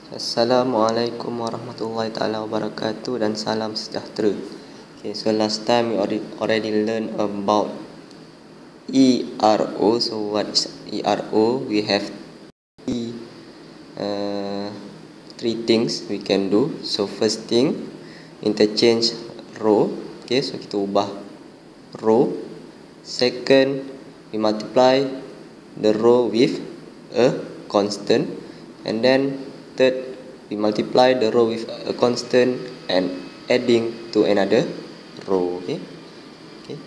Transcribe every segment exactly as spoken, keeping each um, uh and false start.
Assalamualaikum warahmatullahi taala wabarakatuh dan salam sejahtera. Okay, so last time we already, already learned about E R O. So what is E R O? We have three, uh, three things we can do. So first thing, interchange row. Okay, so kita ubah row. Second, we multiply the row with a constant, and then third, we multiply the row with a constant and adding to another row. Okay. Okay.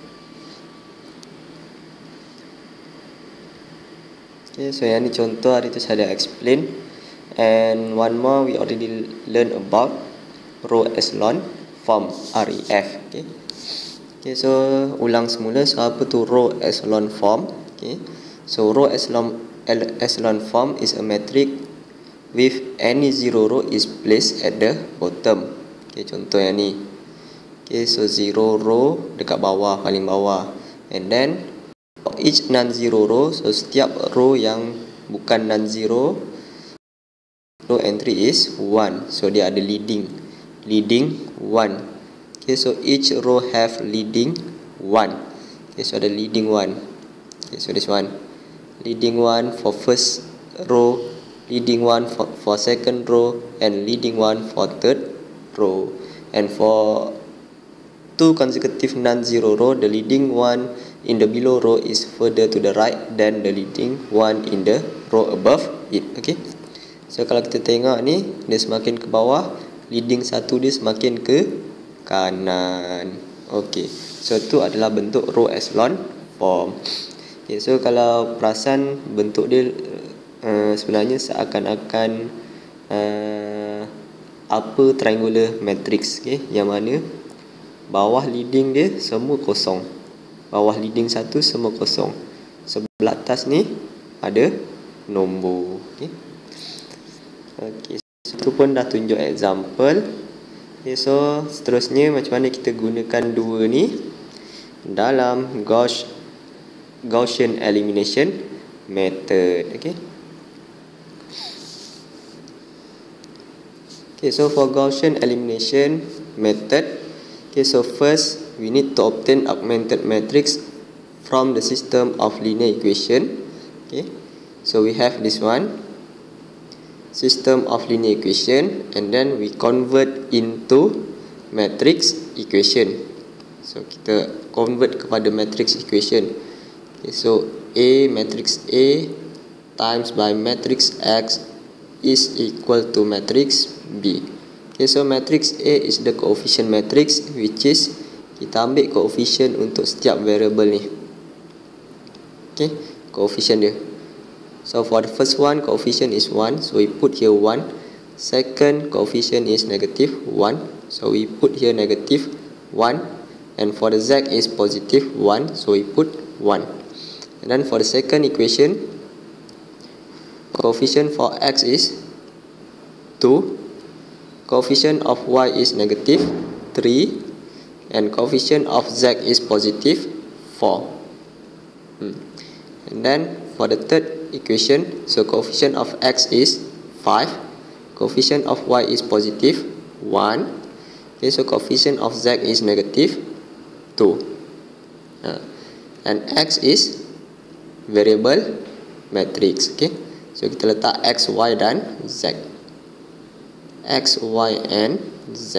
Okay. So yang ni contoh hari tu saya dah explain. And one more we already learn about row echelon form R E F. Okay. Okay. So ulang semula. So apa tu row echelon form? Okay. So row echelon echelon form is a matrix with any zero row is placed at the bottom. Okay, contoh yang ni. Okay, so zero row dekat bawah, paling bawah. And then for each non-zero row, so setiap row yang bukan non-zero, row entry is one. So dia ada leading. Leading one. Okay, so each row have leading one. Okay, so ada leading one. Okay, so this one. Leading one for first row, leading one for, for second row, and leading one for third row. And for two consecutive non-zero row, the leading one in the below row is further to the right than the leading one in the row above it. Okay. So kalau kita tengok ni, dia semakin ke bawah, leading satu dia semakin ke kanan. Okay. So tu adalah bentuk row echelon form. Okay. So kalau perasan bentuk dia Uh, sebenarnya seakan-akan uh, apa triangular matrix, okay? Yang mana bawah leading dia semua kosong, bawah leading satu semua kosong, sebelah atas ni ada nombor. Okay. Okay, so tu pun dah tunjuk example. Okay, so seterusnya macam mana kita gunakan dua ni dalam Gauss, Gaussian elimination method. Okay. Okay, so for Gaussian elimination method, okay, so first we need to obtain augmented matrix from the system of linear equation. Okay, so we have this one, system of linear equation, and then we convert into matrix equation. So kita convert kepada matrix equation. Okay, so A matrix A times by matrix X is equal to matrix B. Okay, so matrix A is the coefficient matrix, which is kita ambil coefficient untuk setiap variable ni. Okay, coefficient dia. So for the first one, coefficient is one, so we put here one. Second coefficient is negative one, so we put here negative one. And for the Z is positive one, so we put one. And then for the second equation, coefficient for X is two, coefficient of Y is negative three, and coefficient of Z is positive four. Hmm. And then for the third equation, so coefficient of X is five, coefficient of Y is positive one, okay, so coefficient of Z is negative two. Uh, and X is variable matrix. Okay, so kita letak X, Y dan Z. X, Y and Z.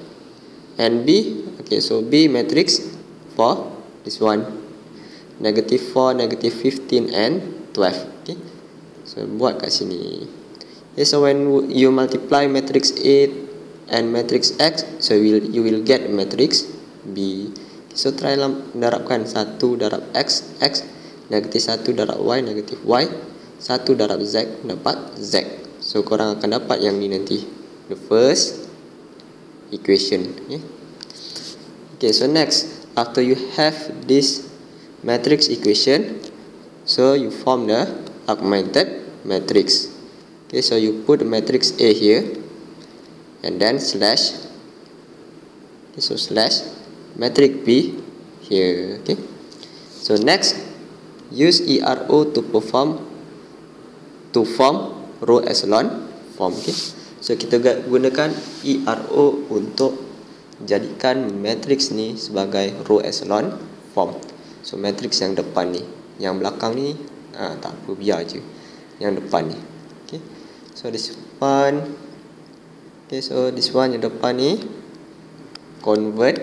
And B, okay, so B matrix for this one, negative four, negative fifteen and twelve. Okay, so buat kat sini. Okay, so when you multiply matrix A and matrix X, so you will, you will get matrix B. So try darabkan satu darab X, X, negatif satu darab Y, negatif Y, satu darab Z, dapat Z. So korang akan dapat yang ni nanti, the first equation. Okay, okay, so next, after you have this matrix equation, so you form the augmented matrix. Okay, so you put the matrix A here, and then slash, okay, so slash matrix B here. Okay, so next, use E R O to perform to form row echelon form. Okay, So kita gunakan E R O untuk jadikan matrix ni sebagai row echelon form. So matrix yang depan ni, yang belakang ni ah, tak apa, biar je. Yang depan ni. Okay. So this one, okay, so this one yang depan ni convert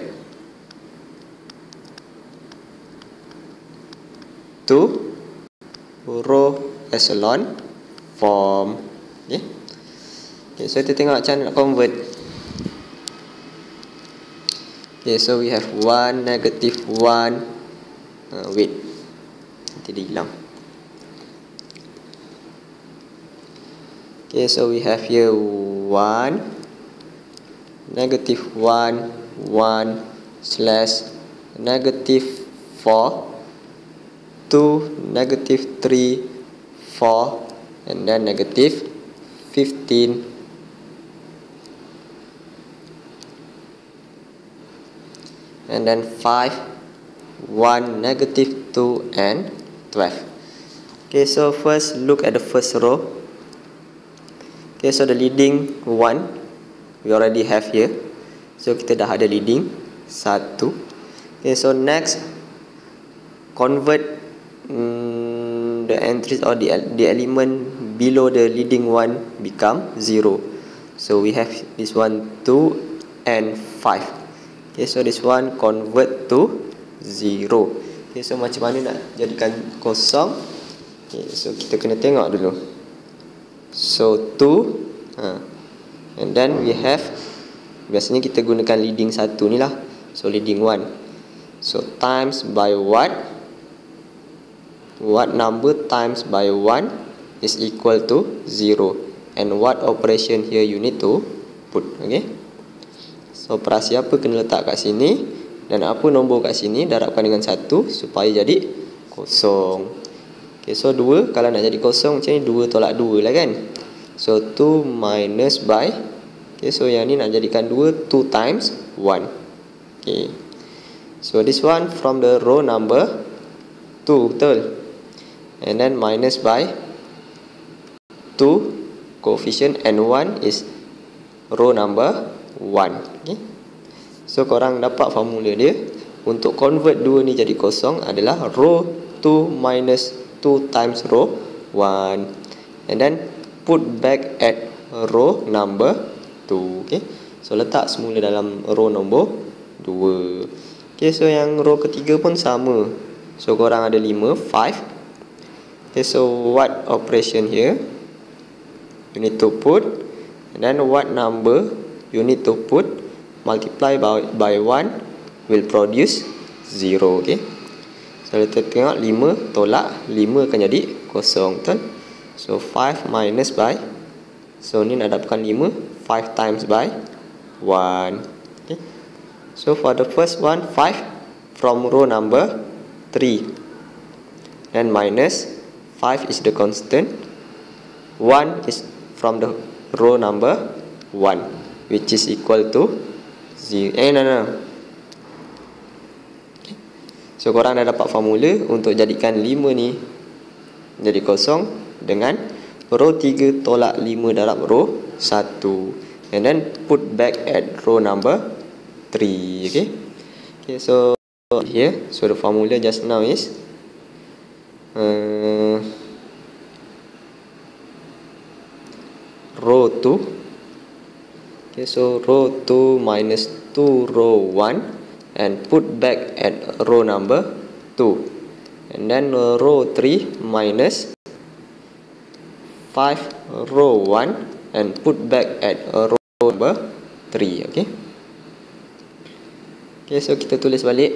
to row echelon form. Okay. Okay, so kita tengok macam nak convert. Okay, so we have one, negative one. Uh, wait, nanti dia hilang. Okay, so we have here one, negative one, one, slash, negative four, two, negative three, four, and then negative fifteen. And then five, one, negative two, and twelve. Okay, so first look at the first row. Okay, so the leading one we already have here. So kita dah ada leading satu. Okay, so next convert mm, the entries or the, the element below the leading one become zero. So we have this one two and five. Okay, so this one convert to zero. Okay, so macam mana nak jadikan kosong? Okay, so kita kena tengok dulu. So two, ha. And then we have, biasanya kita gunakan leading satu ni lah. So leading one. So times by what? What number times by one is equal to zero. And what operation here you need to put. Okay. So operasi apa kena letak kat sini, dan apa nombor kat sini darabkan dengan satu supaya jadi kosong. Okay, so dua, kalau nak jadi kosong macam ni, dua tolak dua lah kan. So two minus by, okay, so yang ni nak jadikan dua, two times one. Okay, so this one from the row number two, betul. And then minus by two, coefficient and one is row number one. Okay. So korang dapat formula dia. Untuk convert dua ni jadi kosong adalah row two minus two times row one. And then put back at row number two. Okay. So letak semula dalam row nombor dua. Okay, so yang row ketiga pun sama. So korang ada lima, five. Okay, so what operation here? You need to put, and then what number you need to put, multiply by, by one will produce zero. Okay. So kita tengok lima tolak lima akan jadi kosong, betul? So five minus by, so ni nak dapatkan lima, five times by one. Okay. So for the first one, five from row number three, then minus five is the constant, one is from the row number one, which is equal to zero. Eh, no, no. Okay. So korang dah dapat formula untuk jadikan lima ni jadi kosong dengan row tiga tolak lima darab row satu, and then put back at row number three. Okay. Okay, so here, so the formula just now is uh, row two. Okay, so row two minus two row one, and put back at row number two. And then uh, row three minus five row one, and put back at uh, row number three. Okay. Okay, so kita tulis balik.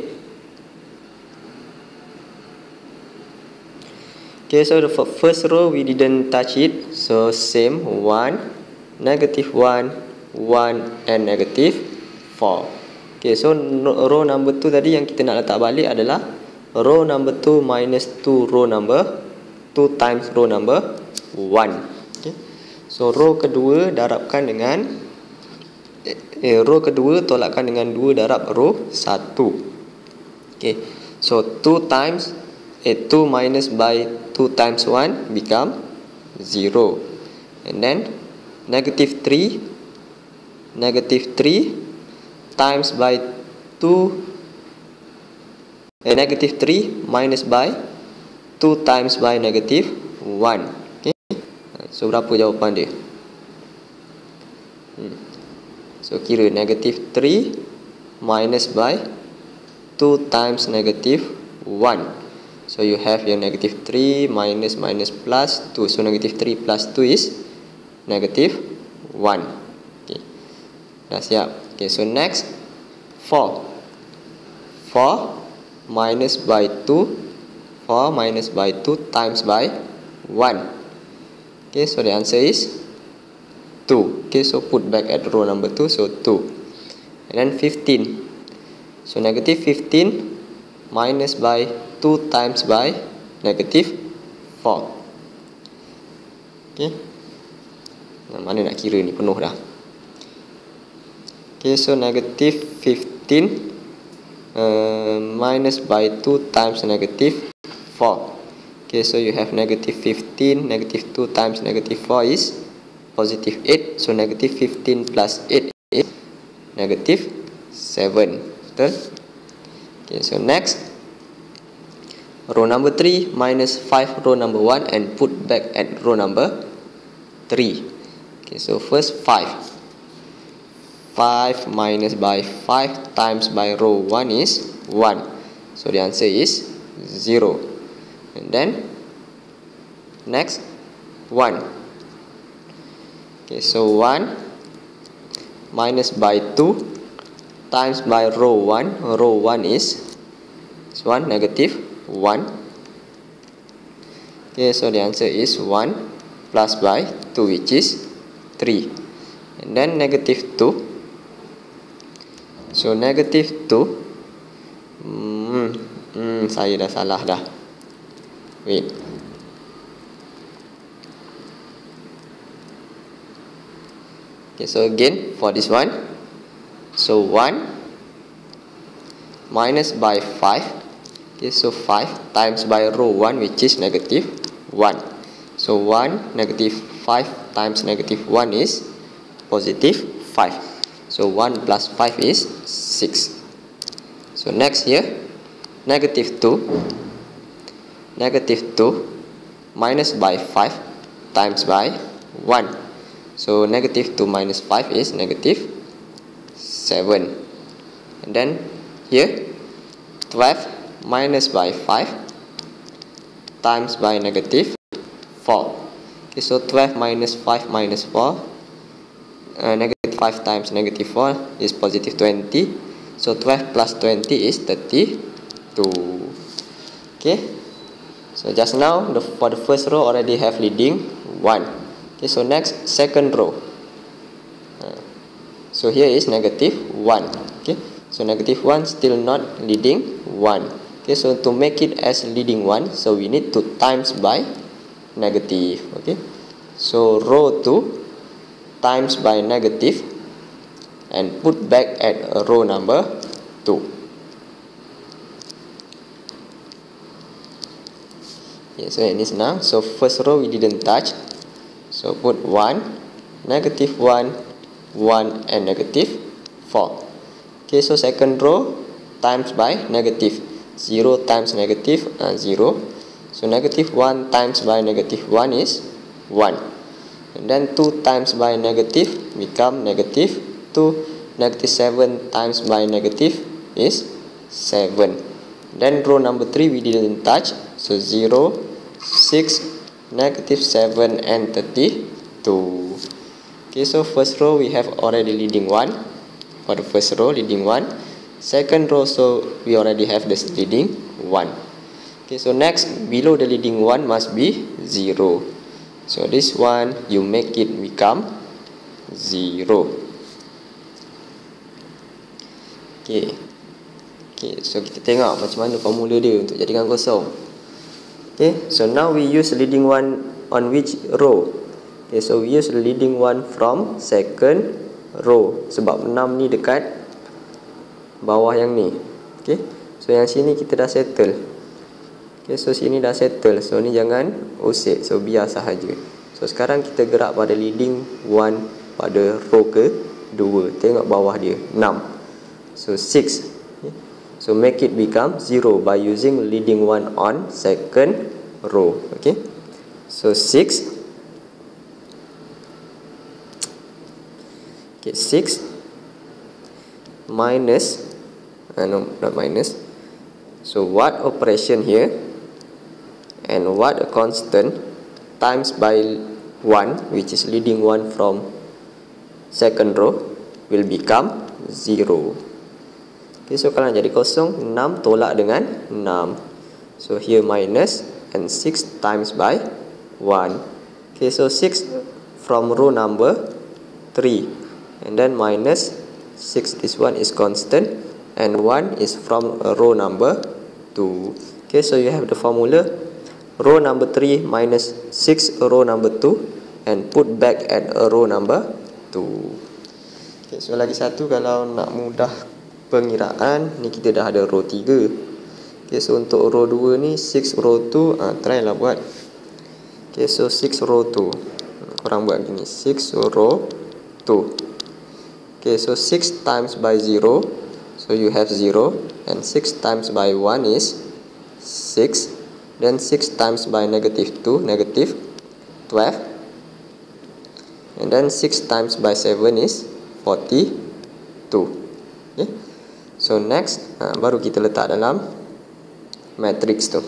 Okay, so the first row we didn't touch it. So same, one, negative one, one, and negative four. Okay, so row number two tadi yang kita nak letak balik adalah row number two minus two row number two times row number one. Okay. So row kedua darabkan dengan eh, row kedua tolakkan dengan dua darab row satu. Okay. So two times eh, two minus by two times one become zero. And then negative three, negative three times by two, eh, negative three minus by two times by negative one. Okay. So berapa jawapan dia? Hmm. So kira negative three minus by two times negative one. So you have your negative three minus minus plus two. So negative three plus two is negative one. Okay. Dah siap. Okay, so next four. four minus by two. four minus by two times by one. Okay, so the answer is two. Okay, so put back at row number two. So two. And then fifteen. So negative fifteen minus by two times by negative four. Okay. Nah, mana nak kira ni, penuh dah. Okay, so negative fifteen uh, minus by two times negative four. Okay, so you have negative fifteen, negative two times negative four is positive eight. So negative fifteen plus eight is negative seven. Betul? Okay, so next row number three minus five row number one and put back at row number three. Okay, so first five. five minus by five times by row one is one. So the answer is zero. And then next one. Okay, so one minus by two times by row one. Row one is one, negative one. Okay, so the answer is one plus by two, which is three. And then negative two. So negative two. Hmm, hmm, saya dah salah dah. Wait. Okay, so again for this one. So one minus by five. Okay, so five times by row one, which is negative one. So one negative five times negative one is positive five. So one plus five is six. So next here, negative two. Negative two minus by five times by one. So negative two minus five is negative seven. And then here, twelve minus by five times by negative four. Okay, so twelve minus five minus four, uh, negative five times negative four is positive twenty. So twelve plus twenty is thirty-two. Okay, so just now the, for the first row already have leading one. Okay, so next second row. Uh, so here is negative one. Okay, so negative one still not leading one. Okay, so to make it as leading one, so we need to times by negative. Okay, so row two times by negative and put back at row number two. Okay, so ini senang. So first row we didn't touch. So put one, negative one, one and negative four. Okay, so second row times by negative. zero times negative uh, zero. So negative one times by negative one is one. And then two times by negative become negative two. Negative seven times by negative is seven. Then row number three we didn't touch. So zero, six, negative seven and thirty-two. Okay, so first row we have already leading one. For the first row leading one. Second row, so we already have this leading one. Okay, so next below the leading one must be zero. So this one you make it become zero. Okay. Okay, so kita tengok macam mana formula dia untuk jadikan kosong. Okay, so now we use leading one on which row? Okay, so we use leading one from second row. Sebab enam ni dekat bawah yang ni. Okay, so yang sini kita dah settle. Okay, so sini dah settle. So ni jangan usik. So biar sahaja. So sekarang kita gerak pada leading one pada row ke dua. Tengok bawah dia enam. So six. Okay. So make it become zero by using leading one on second row. Okay. So six. Okay, six minus uh, no, not minus. So what operation here and what a constant times by one, which is leading one from second row, will become zero. Okay, so kalau jadi kosong, enam tolak dengan enam. So here minus and six times by one. Okay, so six from row number three, and then minus six, this one is constant, and one is from row number two. Okay, so you have the formula row number three minus six row number two, and put back at row number two. Okay, so lagi satu, kalau nak mudah pengiraan ni, kita dah ada row tiga. Okay, so untuk row dua ni six row two, ah, try lah buat. Okay, so six row two, korang buat gini, six row two. Okay, so six times by zero, so you have zero, and six times by one is six, then six times by negative two, negative twelve, and then six times by seven is forty-two. Okay. So next, ha, baru kita letak dalam matrix tu.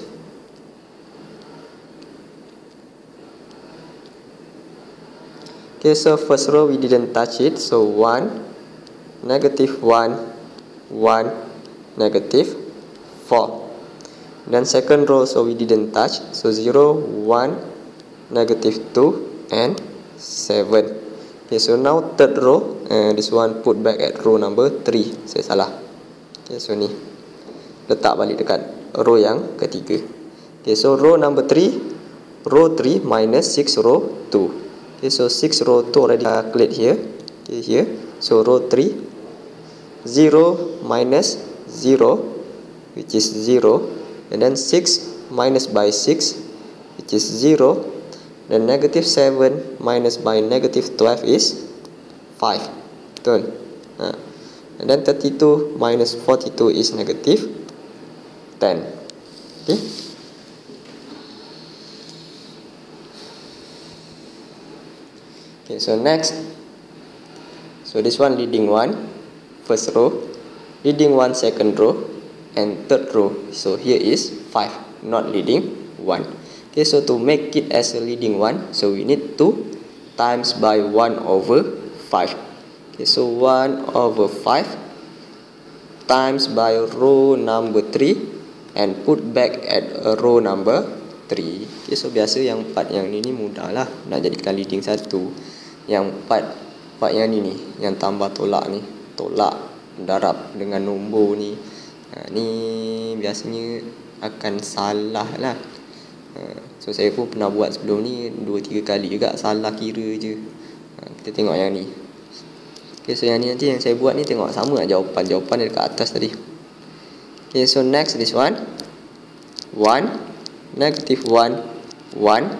Okay, so first row we didn't touch it, so one, negative one, one, negative four. Then second row, so we didn't touch, so zero, one, negative two, and seven. Okay, so now third row, and this one put back at row number three. Saya salah. Okay, so ni letak balik dekat row yang ketiga. Okay, so row number three, row three minus six row two. Okay, so six row two already calculate here. Okay, here, so row three, zero minus zero, which is zero, and then six minus by six, which is zero, then negative seven minus by negative twelve is five. Betul? Ha. And then thirty-two minus forty-two is negative ten. Okay. Okay, so next, so this one leading one, first row, leading one, second row, and third row. So here is five, not leading one. Okay, so to make it as a leading one, so we need to times by one over five. Okay, so one over five times by row number three, and put back at row number three. Okay, so biasa yang part yang ni ni mudah lah nak jadikan leading satu. Yang part part yang ni ni, yang tambah tolak ni, tolak darab dengan nombor ni, ha, ni biasanya akan salah lah. Ha, so saya pun pernah buat sebelum ni dua tiga kali juga salah kira je. Ha, kita tengok yang ni. Okay, so yang ni nanti yang saya buat ni tengok sama lah jawapan. Jawapan dia dekat atas tadi. Okay, so next this one, one, negative one, one,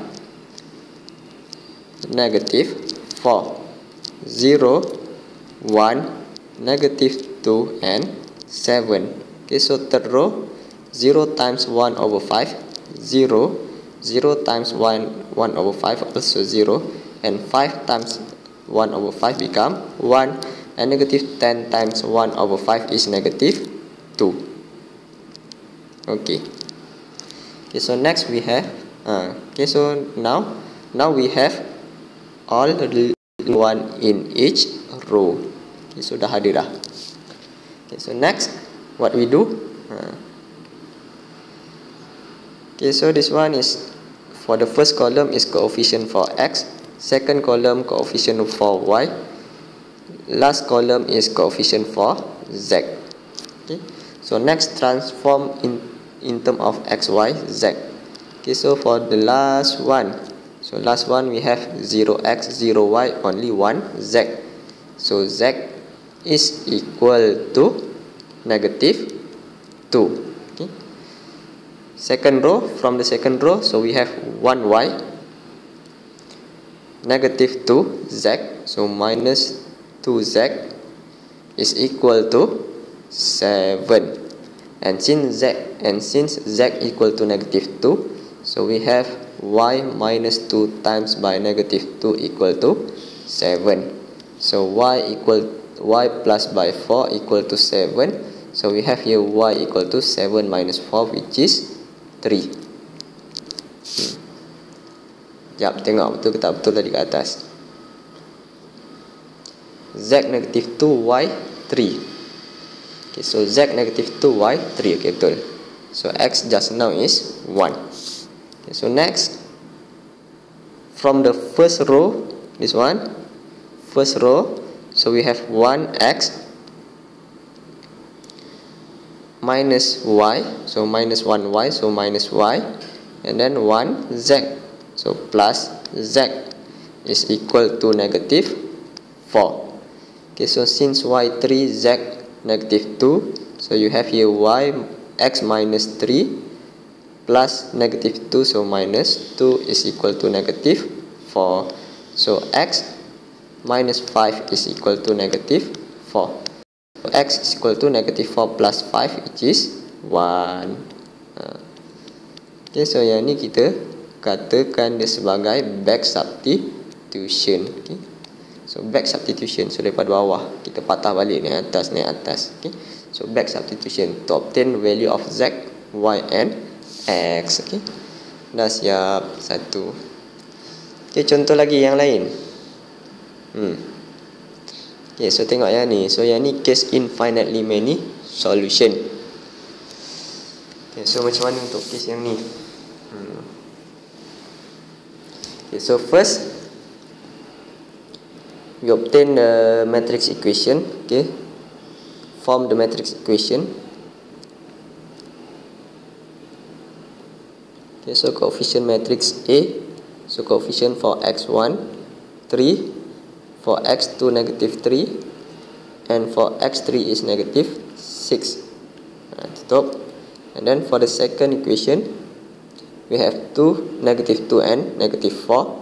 negative four, zero, one, negative two, and seven. Okay, so third row, zero times one over five, zero, zero times one, one over five, also zero, and five times one over five become one, and negative ten times one over five is negative two. Okay. Okay, so next we have, uh, okay, so now, now we have all the one in each row. Okay, so dah ada dah. Okay, so next, what we do? Uh, okay, so this one is, for the first column is coefficient for x, second column coefficient for y, last column is coefficient for z. Okay, so next transform in in term of x, y, z. Okay, so for the last one, so last one we have zero x, zero y, only one z. So z is equal to negative two. Okay, second row, from the second row, so we have one y, negative two z, so minus two z is equal to seven. And since z and since z equal to negative two, so we have y minus two times by negative two equal to seven. So y equal y plus by four equal to seven. So we have here y equal to seven minus four, which is three. Hmm. Jap, tengok betul ke tak betul tadi ke atas. Z negative two, y three. Okay, so z negative two, y three. Okay, betul. So x just now is one. Okay, so next, from the first row, this one, first row, so we have one x minus y, so minus one y, so minus y, and then one z, so plus z is equal to negative four. Okay, so since y three, z negative two, so you have here y x minus three plus negative two, so minus two is equal to negative four. So x minus five is equal to negative four. So x is equal to negative four plus five, which is one. Okay, so yang ni kita katakan dia sebagai back substitution. Okay. So back substitution, so daripada bawah kita patah balik ni atas ni atas. Okay. So back substitution to obtain value of z, y and x. Okay. Dah siap satu. Okay, contoh lagi yang lain. Hmm. Okay, so tengok yang ni. So yang ni case infinitely many solution. Okay, so macam mana untuk case yang ni? Hmm. Okay, so first we obtain the matrix equation. Okay, form the matrix equation. Okay, so coefficient matrix A, so coefficient for x one three, for x two negative three, and for x three is negative six. Nah, tutup. And then for the second equation we have two, negative two and negative four.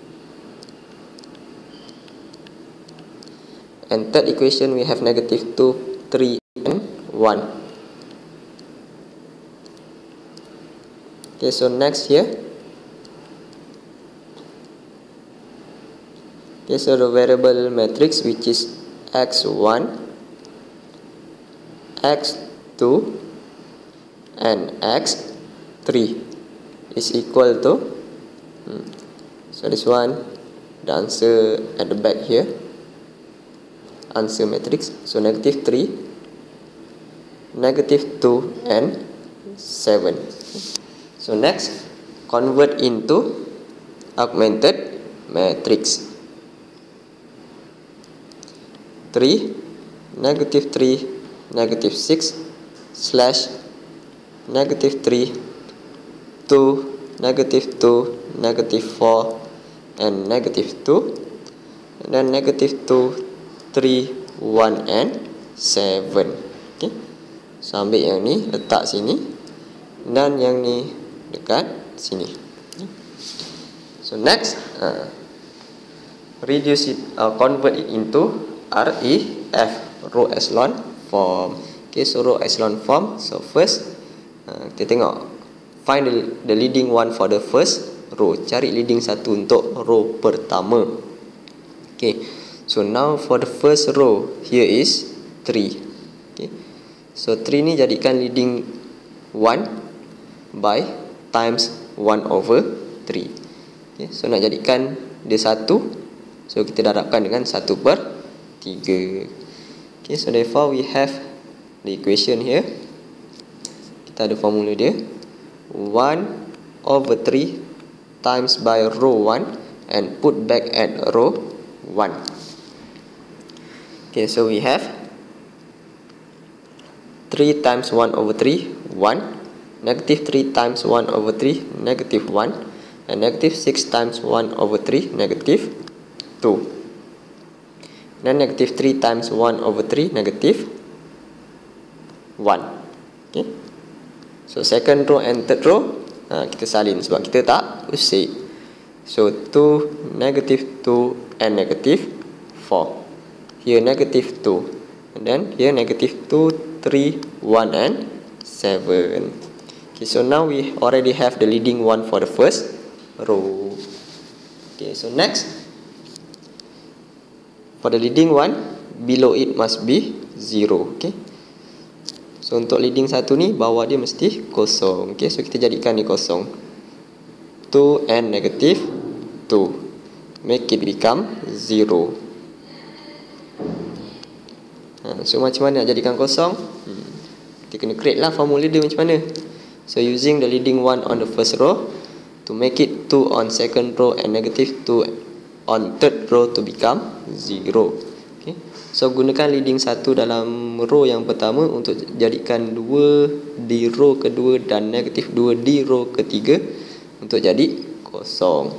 And third equation we have negative two, three and one. Okay, so next here. Okay, so the variable matrix which is x one, x two and x three is equal to hmm, so this one, the answer at the back here, answer matrix, so negative three, negative two and seven. So next, convert into augmented matrix. three, negative three, negative six, slash negative three, two, negative two, negative four, and negative two, and then negative two, three, one, and seven. Okay, so ambil yang ni, letak sini, dan yang ni dekat sini. Okay. So next, uh, reduce it, uh, convert it into R E F, row echelon form. Okay, so row echelon form. So first, uh, kita tengok, find the, the leading one for the first row. Cari leading satu untuk row pertama. Okay, so now for the first row, here is three. Okay, so three ni jadikan leading one by times one over three. Okay, so nak jadikan dia satu, so kita darabkan dengan satu per tiga. Okay, so therefore we have the equation here. Kita ada formula dia, one over three times by row one and put back at row one. Okay, so we have three times one over three, one, negative three times one over three, negative one, and negative six times one over three, negative two. Then negative three times one over three, negative one. Okay, so second row and third row, uh, kita salin sebab kita tak usik. So two, negative two, and negative four. Here negative two, and then here negative two, three, one, and seven. Okay, so now we already have the leading one for the first row. Okay, so next, for the leading one, below it must be zero. Okay, so untuk leading satu ni, bawah dia mesti kosong. Okay, so kita jadikan ni kosong. two and negative two. Make it become zero. Ha, so macam mana nak jadikan kosong? Hmm. Kita kena create lah formula dia macam mana. So using the leading one on the first row to make it two on second row and negative two on third row to become zero. Okay. So gunakan leading satu dalam row yang pertama untuk jadikan dua di row kedua dan negatif dua di row ketiga untuk jadi kosong.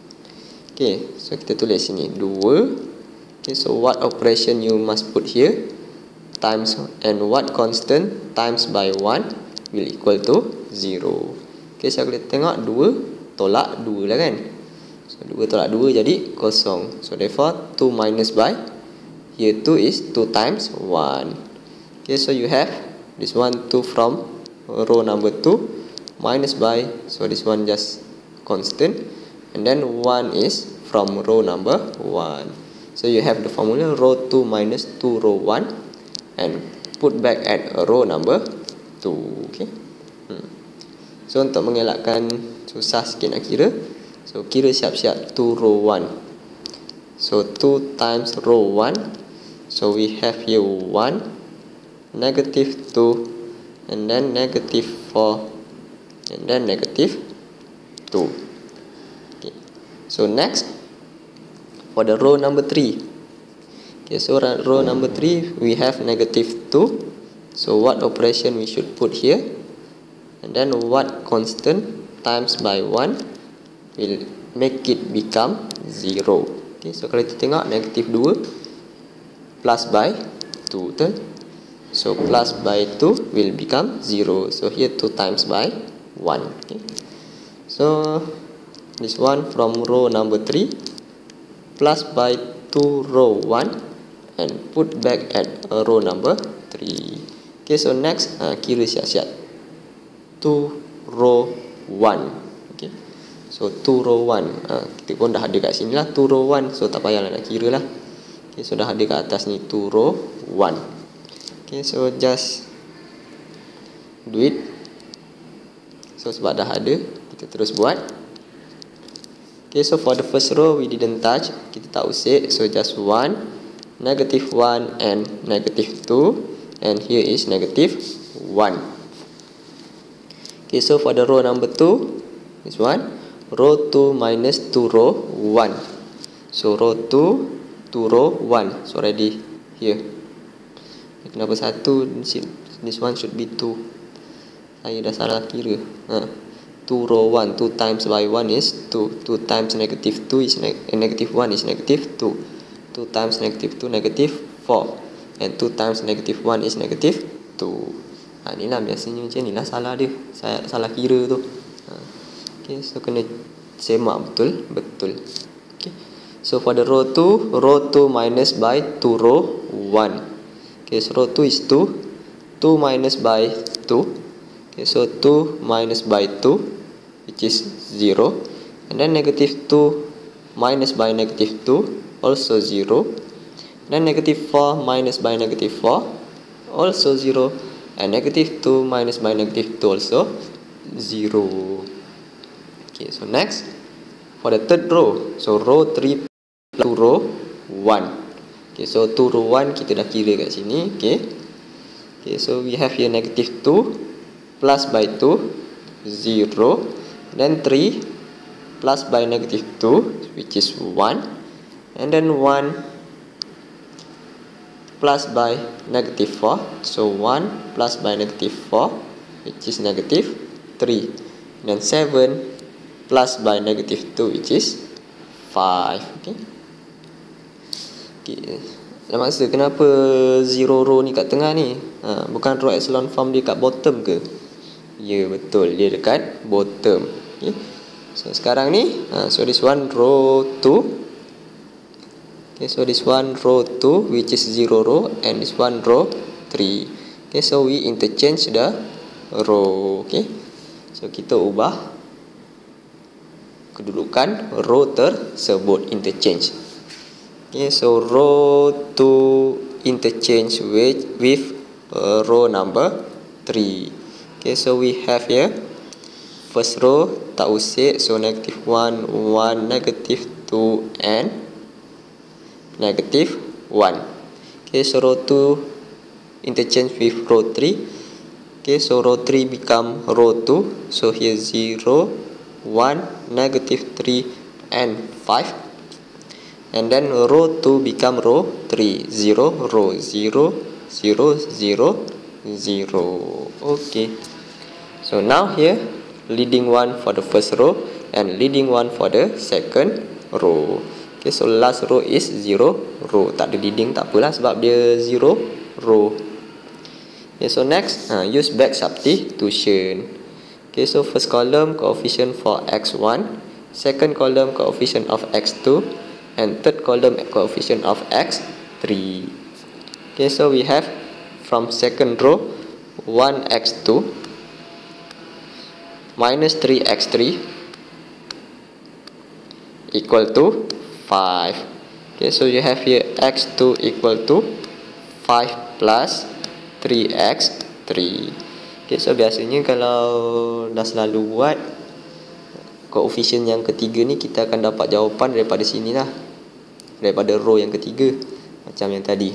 Okay, so kita tulis sini dua. Okay, so what operation you must put here? Times and what constant times by one will equal to zero. Okay, so kita tengok dua tolak dua lah kan. So dua tolak dua jadi kosong. So therefore two minus by, here two is two times one. Okay, so you have this one two from row number two minus by, so this one just constant, and then one is from row number one. So you have the formula row two minus two row one and put back at row number two. Okay. Hmm. So untuk mengelakkan susah sikit nak kira, so kira siap-siap two row one. So two times row one, so we have here one, negative two, and then negative four, and then negative two. Okay. So next, for the row number three. Okay, so row number three we have negative two. So what operation we should put here? And then what constant times by one will make it become zero. Okay, so kalau kita tengok negative two plus by two, betul? So plus by two will become zero. So here two times by one. Okay. So this one from row number three plus by two row one and put back at row number three. Okay, so next uh, kira siap-siap two row one. Okay, so two row one, uh, kita pun dah ada kat sini lah two row one, so tak payahlah nak kira lah. Okay, so dah ada kat atas ni two row one. Okay, so just do it. So sebab dah ada, kita terus buat. Okay, so for the first row we didn't touch, kita tak usik, so just one, negative one, and negative two, and here is negative one. Okay, so for the row number two, this one, row two minus two row one. So row two, two row one, so already here. Kenapa satu? This one should be two. Saya dah salah kira. Ha. two row one, two times by one is two. two times negative two is neg negative one is negative two. two times negative two, negative four. And two times negative one is negative two. Ha, ni lah biasanya macam ni lah salah dia. Saya salah kira tu. Ha. Okay, so kena semak betul. Betul. Okay. So for the row two, row two minus by two row one. Okay, so row two is two. two minus by two. Okay, so two minus by two, which is zero. And then negative two minus by negative two, also zero. Then negative four minus by negative four, also zero. And negative two minus by negative two, also zero. Okay, so next, for the third row, so row three plus two row one. Okay, so two row one kita dah kira kat sini. Okay, okay, so we have here negative two plus by two, zero. Then three plus by negative two, which is one. And then one plus by negative four, so one plus by negative four, which is negative three. And then seven plus by negative two, which is five. Okay. Okay. Dah maksud kenapa zero row ni kat tengah ni? Ha, bukan row echelon form dia kat bottom ke? Ya, betul, dia dekat bottom. Okay. So sekarang ni, uh, so this one row two. Okay, so this one row two, which is zero row, and this one row three. Okay, so we interchange the row. Okay, so kita ubah kedudukan row tersebut, interchange. Okay, so row two interchange with with uh, row number three. Okay, so we have here first row tak usik, so negative one, one, negative two, and negative one. Okay, so row two interchange with row three. Okay, so row three become row two. So here zero, one, negative three, and five. And then row two become row three. zero, row zero, zero, zero, zero. Okay. So now here leading one for the first row and leading one for the second row. Okay, so last row is zero row. Tak ada leading tak apalah sebab dia zero row. Okay, so next uh, use back substitution. Okay, so first column coefficient for x one, second column coefficient of x two, and third column coefficient of x three. Okay, so we have from second row one x two minus three x three equal to five. Okay, so you have here x two equal to five plus three x three. Okay, so biasanya kalau dah selalu buat koefisien yang ketiga ni, kita akan dapat jawapan daripada sini lah, daripada row yang ketiga, macam yang tadi.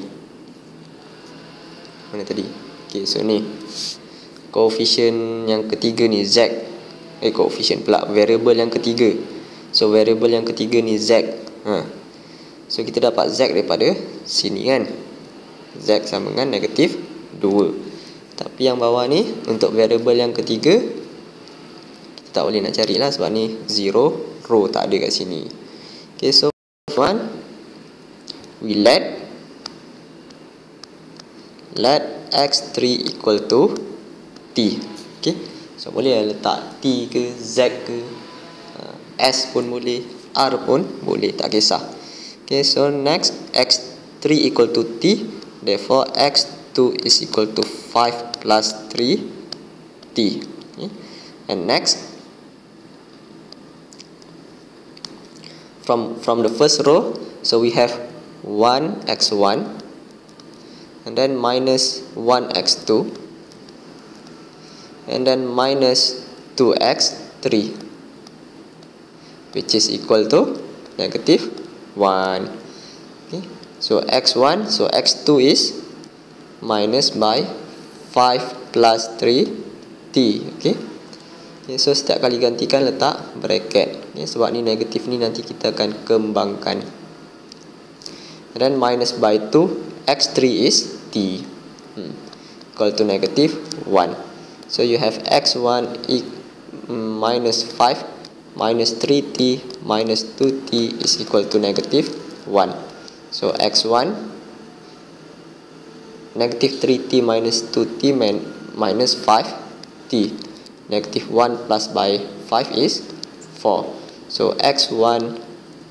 Mana tadi? Okay, so ni koefisien yang ketiga ni z. Eh, koefisien pula, variable yang ketiga. So variable yang ketiga ni z. Ha. So kita dapat z daripada sini kan. Z sama dengan negatif dua. Tapi yang bawah ni untuk variable yang ketiga kita tak boleh nak carilah sebab ni zero row, tak ada kat sini. Okay, so one we let let x three equal to t. Okay, so boleh letak t ke z ke, uh, s pun boleh, r pun boleh, tak kisah. Okay, so next x three equal to t, therefore x two is equal to five plus three t. Okay, and next from from the first row, so we have one x one and then minus one x two and then minus two x three, which is equal to negative one. Okay, so x one, so x two is minus by five plus three t. Okay, okay, so setiap kali gantikan letak bracket. Okay, sebab ni negatif ni nanti kita akan kembangkan. And then minus by two, x three is t, hmm, equal to negative one. So you have x one e minus five minus three t minus two t is equal to negative one. So x one, negative three t minus two t minus five t. Negative one plus by five is four. So x one,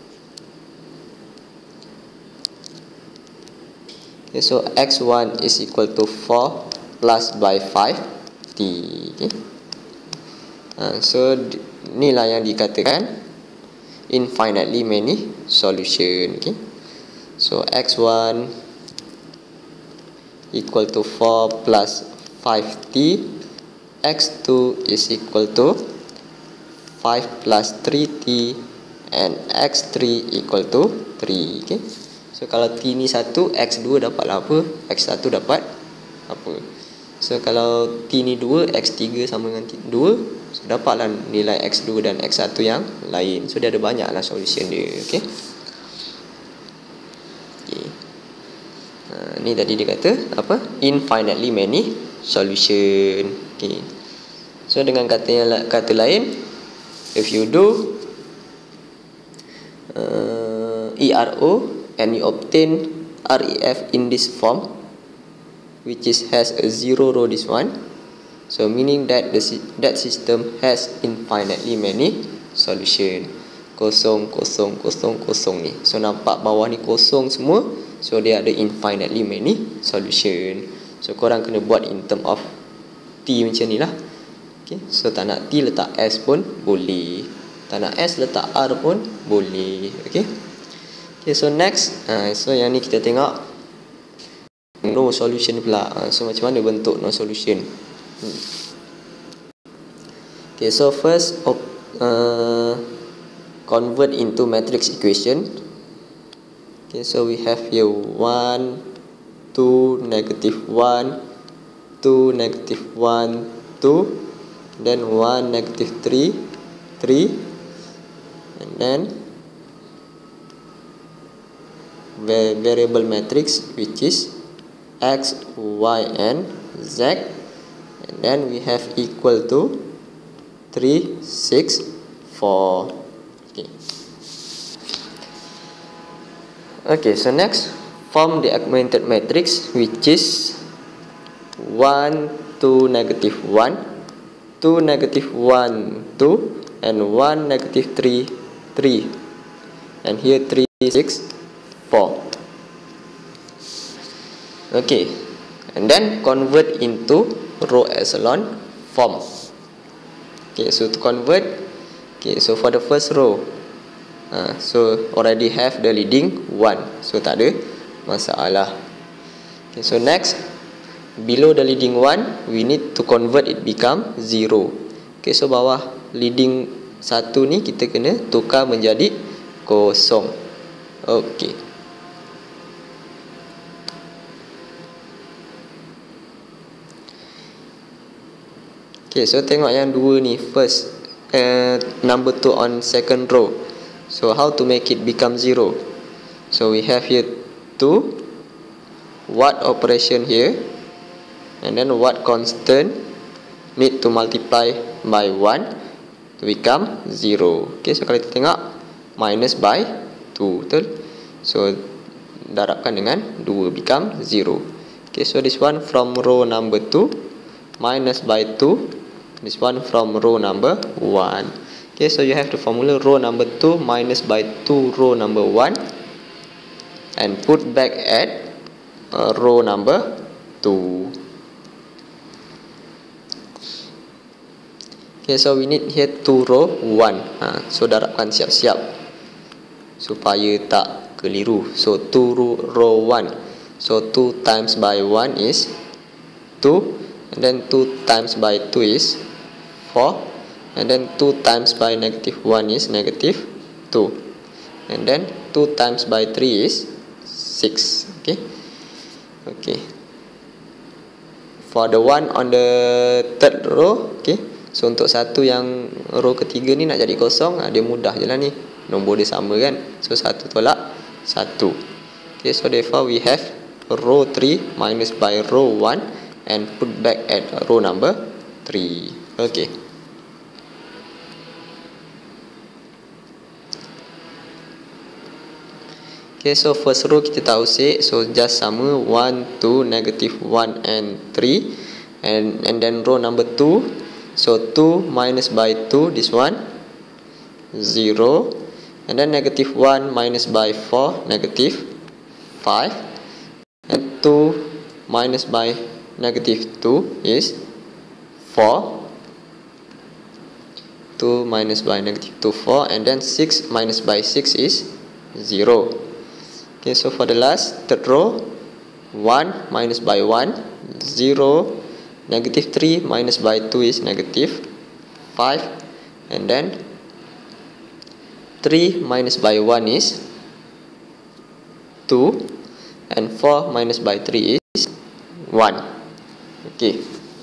okay, so x one is equal to four plus by five t. Okay. Uh, so inilah yang dikatakan infinitely many solution. Okay, so x one equal to four plus five t, x two is equal to five plus three t, and x three equal to three. Okay, so kalau t ni satu, x dua dapatlah apa? X satu dapat apa? So kalau t ni dua, x tiga sama dengan dua, so dapatlah nilai x dua dan x satu yang lain. So dia ada banyaklah solution dia. Okay, okay. Uh, ni tadi dia kata apa? Infinitely many solution. Okay, so dengan kata yang kata lain, if you do uh, E R O and you obtain R E F in this form, which is has a zero row, this one, so meaning that the that system has infinitely many solution. Kosong, kosong, kosong, kosong ni. So nampak bawah ni kosong semua. So dia ada infinitely many solution. So korang kena buat in term of T macam ni lah. Okay. So tak nak T letak S pun boleh. Tak nak S letak R pun boleh. Okay. Okay, so next. Uh, so yang ni kita tengok no solution pula. Uh, so macam mana bentuk no solution? Hmm. Okay, so first uh, convert into matrix equation. Okay, so we have here one, two, negative one, two, negative one, two, then one, negative three, three, and then variable matrix which is x, y, and z, and then we have equal to three, six, four. Okay. Okay, so next form the augmented matrix which is one, two, negative one, two, negative one, two, and one, negative three, three, and here three, six, four. Okay, and then convert into row echelon form. Okay, so to convert, okay, so for the first row, uh, so already have the leading one, so tak ada masalah. Okay, so next, below the leading one, we need to convert it become zero. Okay, so bawah leading satu ni kita kena tukar menjadi kosong. Okay. Okay, so tengok yang dua ni. First, uh, number two on second row. So how to make it become zero? So we have here two. What operation here? And then what constant need to multiply by one to become zero. Okay, so kalau kita tengok minus by two, betul? So darabkan dengan dua become zero. Okay, so this one from row number two minus by two. This one from row number one. Okay, so you have to formula row number two minus by two row number one and put back at uh, row number two. Okay, so we need here two row one. Ha, so darabkan siap-siap supaya tak keliru. So two row one. So two times by one is two, and then two times by two is four, and then two times by negative one is negative two, and then two times by three is six. Okay. Okay. For the one on the third row, okay. So untuk satu yang row ketiga ni nak jadi kosong, dia mudah je lah ni. Nombor dia sama kan. So satu tolak satu. Okay, so therefore we have row three minus by row one and put back at row number three. Okay. Okay, so first row kita tahu sih. So just sama one, two, negative one and three. And and then row number two. So two minus by two, this one zero. And then negative one minus by four, negative five. And two minus by negative two is four. two minus by negative two, four. And then six minus by six is zero. Okay, so for the last third row, one minus by one, zero. Negative three minus by two is negative five. And then three minus by one is two. And four minus by three is one. Okay.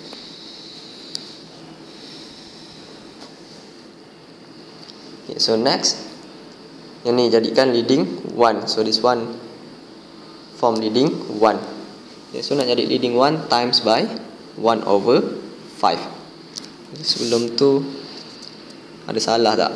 Okay, so next, yang ni jadikan leading one. So this one form leading one. Okay, so nak jadi leading one times by one over five. Sebelum tu ada salah tak?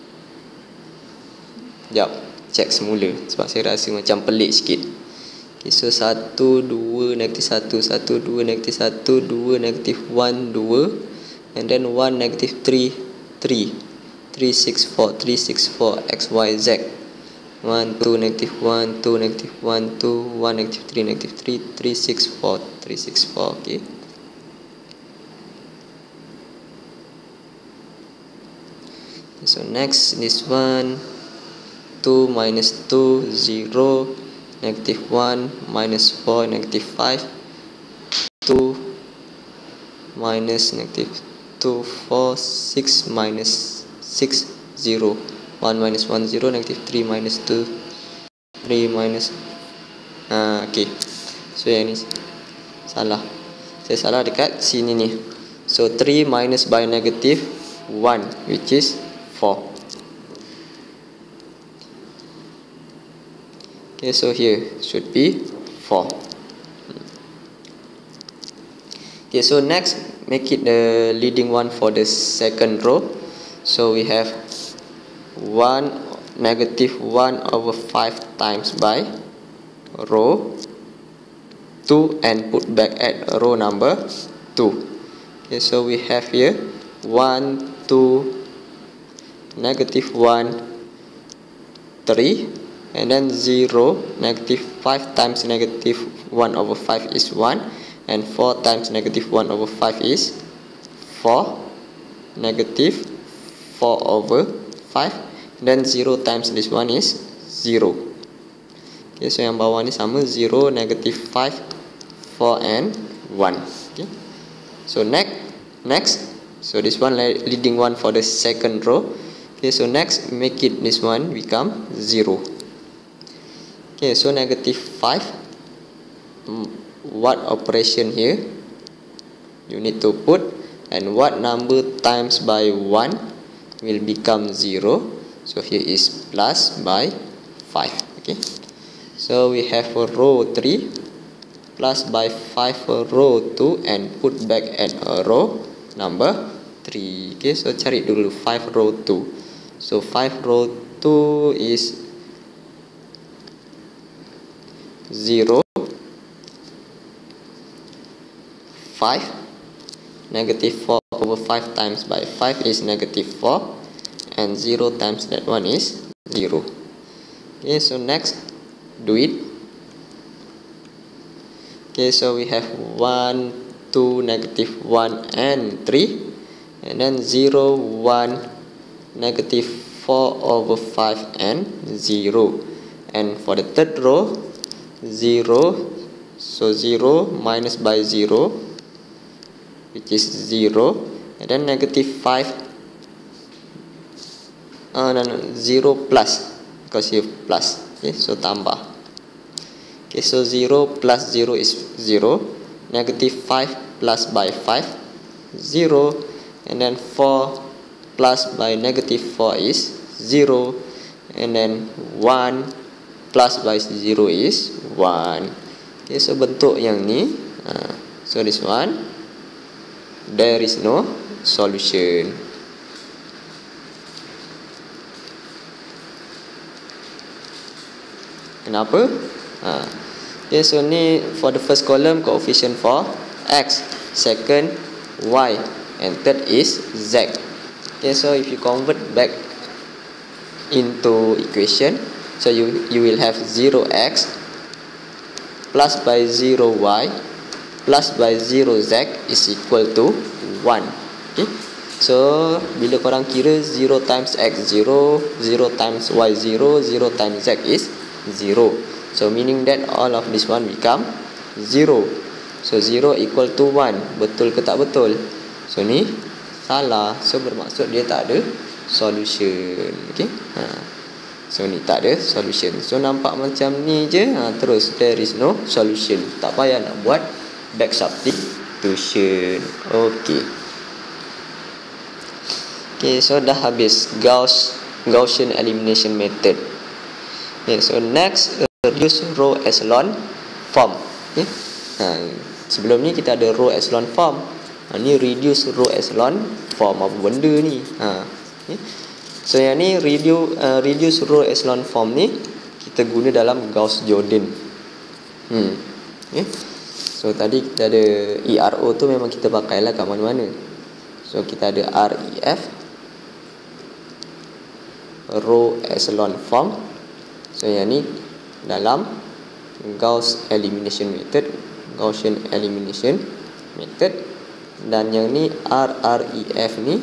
Sekejap, cek semula sebab saya rasa macam pelik sikit. Okay, so satu, dua, negatif satu, satu, dua, negatif satu, dua, negatif one, dua, and then one, negatif three, three. three six four, three six four, X, Y, Z. one, two, negative one, two, negative one, two, one, negative three, negative three, three six four, three six four, okay. So next, this one, two minus two, zero, negative one, minus four, negative five, two, minus negative two, four, six, minus six, zero, one minus one, zero, negative three minus two, three minus, ah, okay. So yang ni salah, saya salah dekat sini ni. So three minus by negative one, which is four. Okay, so here should be four. Okay, so next, make it the leading one for the second row. So we have one negative one over five times by row two and put back at row number two. Okay, so we have here one, two, negative one, three, and then zero, negative five times negative one over five is one, and four times negative one over five is four, negative four over five, then zero times this one is zero. Okay, so yang bawah ni sama, zero, negative five, four, and one. Okay, so next, next, so this one leading one for the second row. Okay, so next, make it this one become zero. Okay, so negative five, what operation here you need to put, and what number times by one will become zero. So here is plus by five. Okay, so we have a row three, plus by five for row two, and put back at a row number three. Okay, so cari dulu five row two. So five row two is zero, five, negative four over five times by five is negative four, and zero times that one is zero. Okay, so next, do it. Okay, so we have one, two, negative one, and three, and then zero, one, negative four over five, and zero. And for the third row, zero, so zero minus by zero, which is zero, and then negative five, uh, no, no, zero plus, because here plus. Okay, so tambah. Okay, so zero plus zero is zero, negative five plus by five, zero, and then four plus by negative four is zero, and then one plus by zero is one. Okay, so bentuk yang ni, uh, so this one, there is no solution. Kenapa? Uh, okay, so ni for the first column, coefficient for X, second Y, and third is Z. Okay, so if you convert back into equation, so you you will have zero x plus by zero y plus by zero z is equal to one. Okay, so bila korang kira zero times x zero, zero times y zero, zero times z is zero. So meaning that all of this one become zero. So zero equal to one. Betul ke tak betul? So ni salah. So bermaksud dia tak ada solution. Okay, ha. So ni tak ada solution. So nampak macam ni je, ha, terus there is no solution. Tak payah nak buat back substitution. Okay. Okay, so dah habis Gauss Gaussian elimination method. Okay, so next, reduce row echelon form. Okay, ha, sebelum ni kita ada row echelon form. Ha, ni reduce row echelon form, apa benda ni? Ha, okay. So yang ni reduce, uh, reduce row echelon form ni kita guna dalam Gauss-Jordan. Hmm. Okay. So tadi kita ada E R O tu memang kita pakailah kat mana-mana. So kita ada R E F, row echelon form. So yang ni dalam Gauss elimination method, Gaussian elimination method. Dan yang ni R R E F ni,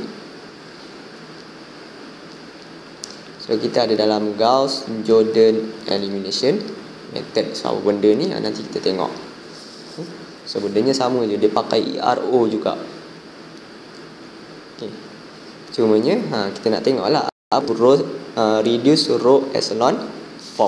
so kita ada dalam Gauss Jordan elimination method. So apa benda ni nanti kita tengok. So bendanya sama je, dia pakai E R O juga. Okay. Cumanya ha, kita nak tengok lah apa row, uh, reduce row echelon form.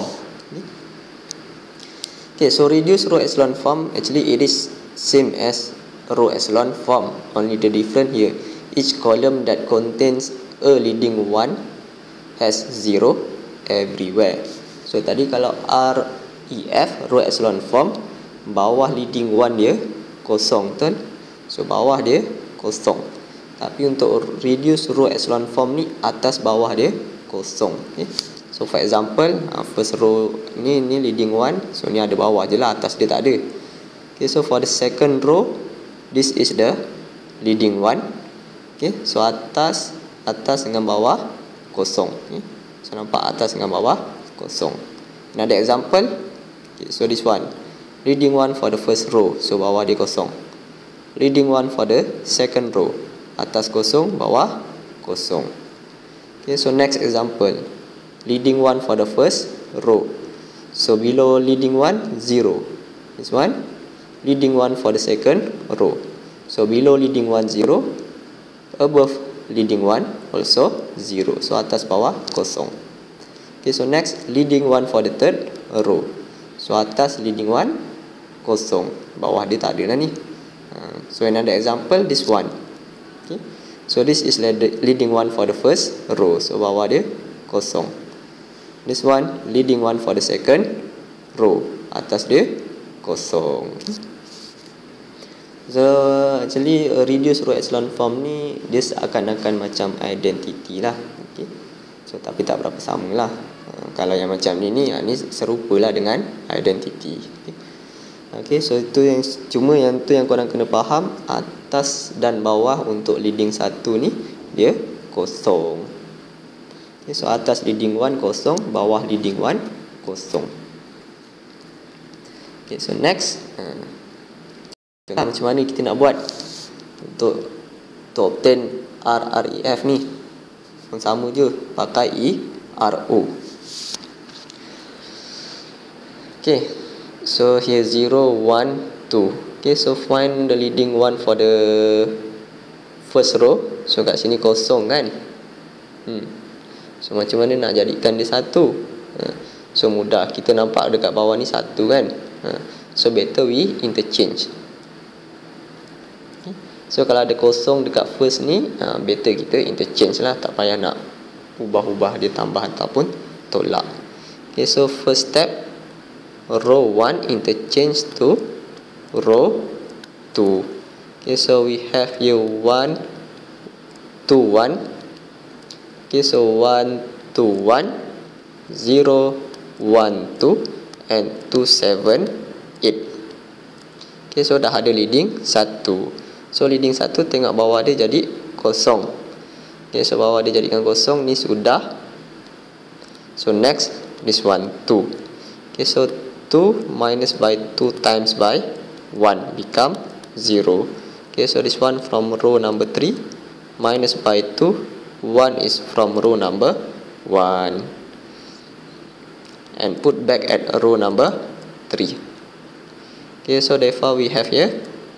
Okay, so reduce row echelon form, actually it is same as row echelon form, only the difference here, each column that contains a leading one has zero everywhere. So tadi kalau R E F, row echelon form, bawah leading one dia kosong, betul? So bawah dia kosong. Tapi untuk reduce row echelon form ni, atas bawah dia kosong. Okay. So for example, first row ni ni leading one, so ni ada bawah je lah, atas dia tak ada. Okay, so for the second row, this is the leading one. Okay, so atas atas dengan bawah kosong. Okay. So nampak atas dengan bawah kosong. Another example. Okay, so this one, leading one for the first row, so bawah dia kosong. Leading one for the second row, atas kosong, bawah kosong. Okay, so next example, leading one for the first row, so below leading one, zero. This one, leading one for the second row, so below leading one, zero. Above leading one, also zero. So atas bawah kosong. Okay, so next, leading one for the third row, so atas leading one kosong, bawah dia tak ada lah ni. uh, So another example, this one. Okay, so this is leading one for the first row, so bawah dia kosong. This one, leading one for the second row, atas dia kosong. So actually uh, reduce row echelon form ni dia seakan-akan macam identity lah. Okay. So tapi tak berapa sama lah. uh, Kalau yang macam ni ni, uh, ni serupalah dengan identity. Okay. Okay, so itu yang cuma yang tu yang korang kena faham, atas dan bawah untuk leading satu ni dia kosong. Okay, so atas leading one kosong, bawah leading one kosong. Okay, so next, uh, macam mana kita nak buat untuk to obtain R R E F ni? Sama je, pakai E R O. Okay, so here zero, one, two. Okay, so find the leading one for the first row. So kat sini kosong kan? Hmm. So macam mana nak jadikan dia satu? So mudah, kita nampak dekat bawah ni satu kan? So better we interchange. So kalau ada kosong dekat first ni, uh, better kita interchange lah, tak payah nak ubah-ubah dia tambah ataupun tolak. Okay, so first step, row one interchange to row two. Okay, so we have here one, two, one. Okay, so one, two, one, zero, one, two, and two, seven, eight. Okay, so dah ada leading satu. So leading satu, tengok bawah dia jadi kosong. Okay, so bawah dia jadikan kosong, ni sudah. So next, this one, two. Okay, so two minus by two times by one become zero. Okay, so this one from row number three, minus by two, one is from row number one. And put back at row number three. Okay, so therefore we have here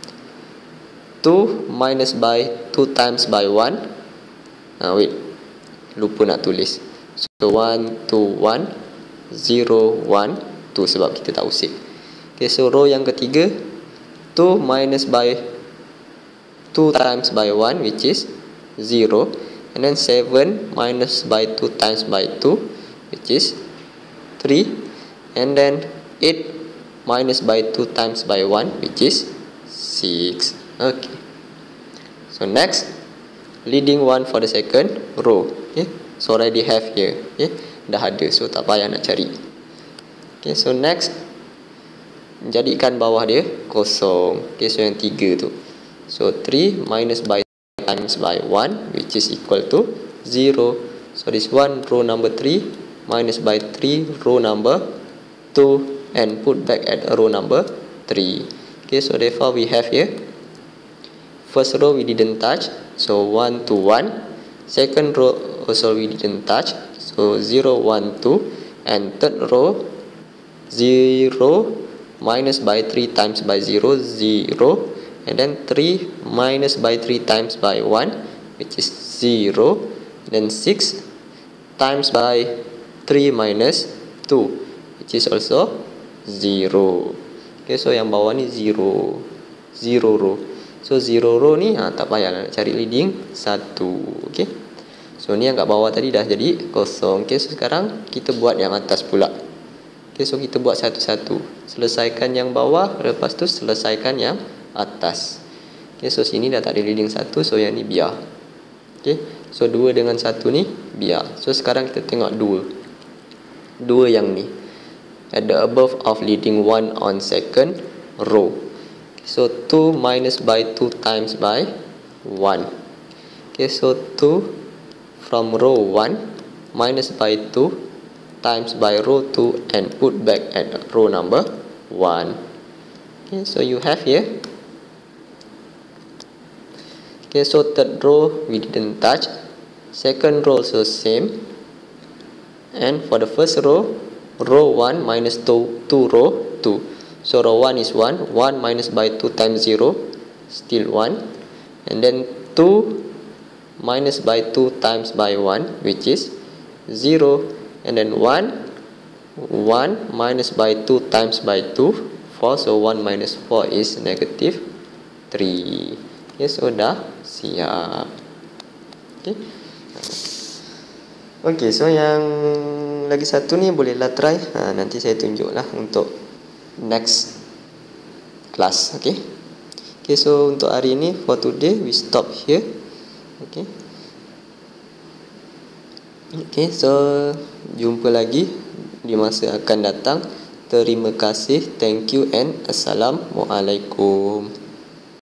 two minus by two times by one. Ah, wait, lupa nak tulis. So one, two, one, zero, one, two, sebab kita tak usik. Okay, so row yang ketiga, two minus by two times by one, which is zero. And then seven minus by two times by two, which is three. And then eight minus by two times by one, which is six. Okay, so next, leading one for the second row. Okay, so already have here. Okay, dah ada, so tak payah nak cari. Okay, so next, jadikan bawah dia kosong. Okay, so yang tiga tu, so three minus by times by one, which is equal to zero. So this one row number three minus by three row number two and put back at row number three. Okay, so therefore we have here first row we didn't touch, so one to one. Second row also we didn't touch, so zero one two. And third row zero minus by three times by zero, zero. And then three minus by three times by one, which is zero. Then six times by three minus two, which is also zero. Okay, so yang bawah ni zero, zero row. So zero row ni ha, tak payah nak cari leading satu. Okay, so ni yang kat bawah tadi dah jadi kosong. Okay, so sekarang kita buat yang atas pula. Okay, so kita buat satu-satu. Selesaikan yang bawah, lepas tu selesaikan yang atas. Okay, so sini dah tak ada leading satu, so yang ni biar. Okay, so dua dengan satu ni biar. So sekarang kita tengok dua, dua yang ni at the above of leading one on second row. So two minus by two times by one. Okay, so two from row one minus by two times by row two and put back at row number one. Okay, so you have here. Okay, so third row we didn't touch. Second row also same. And for the first row, row one minus two, two row two. So row one is one. one minus by two times zero, still one. And then two minus by two times by one, which is zero. And then one, one minus by two times by two, four. So one minus four is negative three. Okay, so dah siap. Okay. Okay, so yang lagi satu ni bolehlah try. Ha, nanti saya tunjuklah untuk next class. Okay. Okay, so untuk hari ini for today we stop here. Okay. Okay, so jumpa lagi di masa akan datang. Terima kasih, thank you and assalamualaikum.